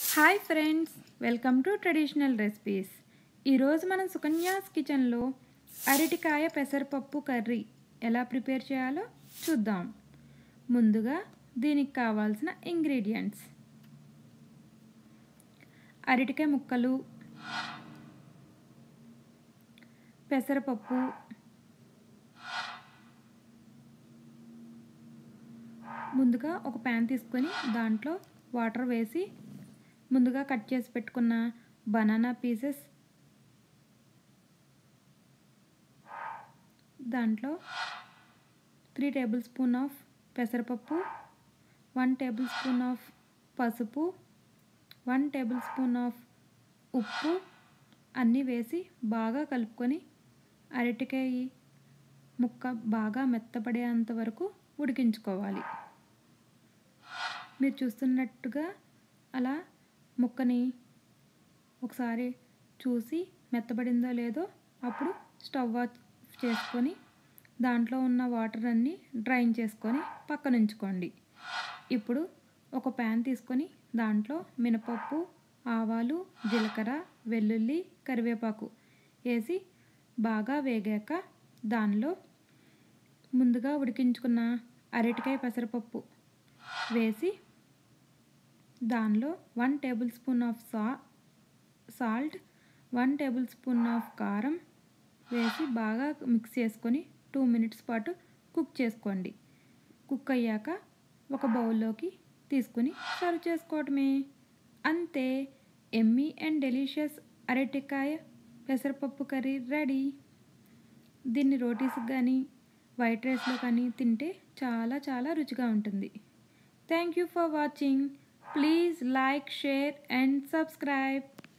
Hi friends, welcome to traditional recipes. ఈరోజు మనం సుకన్యాస్ కిచెన్లో అరటికాయ పెసరపప్పు కర్రీ ఎలా ప్రిపేర్ చేయాలో చూద్దాం. ముందుగా దీనికి కావాల్సిన ఇంగ్రీడియంట్స్: అరటికాయ ముక్కలు, పెసరపప్పు, ముందుగా ఒక ప్యాన్ తీసుకొని దాంట్లో వాటర్ వేసి ముందుగా కట్ చేసి పెట్టుకున్న బనానా పీసెస్, దాంట్లో 3 టేబుల్ స్పూన్ ఆఫ్ పెసరపప్పు, 1 టేబుల్ స్పూన్ ఆఫ్ పసుపు, 1 టేబుల్ స్పూన్ ఆఫ్ ఉప్పు అన్నీ వేసి బాగా కలుపుకొని అరటికాయ ముక్క బాగా మెత్తపడేంత వరకు ఉడికించుకోవాలి. మీరు చూస్తున్నట్టుగా అలా ముక్కని ఒకసారి చూసి మెత్తబడిందో లేదో అప్పుడు స్టవ్ ఆఫ్ చేసుకొని దాంట్లో ఉన్న వాటర్ అన్నీ డ్రైన్ చేసుకొని పక్కన ఉంచుకోండి. ఇప్పుడు ఒక ప్యాన్ తీసుకొని దాంట్లో మినపప్పు, ఆవాలు, జీలకర్ర, వెల్లుల్లి, కరివేపాకు వేసి బాగా వేగాక దానిలో ముందుగా ఉడికించుకున్న అరటికాయ పెసరపప్పు వేసి దానిలో 1 tablespoon of salt, 1 tablespoon of కారం వేసి బాగా మిక్స్ చేసుకొని 2 మినిట్స్ పాటు కుక్ చేసుకోండి. కుక్ అయ్యాక ఒక బౌల్లోకి తీసుకుని సర్వ్ చేసుకోవటమే. అంతే, ఎమ్మీ అండ్ డెలిషియస్ అరటికాయ పెసరపప్పు కర్రీ రెడీ. దీన్ని రోటీస్కి కానీ వైట్ రైస్లో కానీ తింటే చాలా చాలా రుచిగా ఉంటుంది. Thank you for watching. Please like, share and subscribe.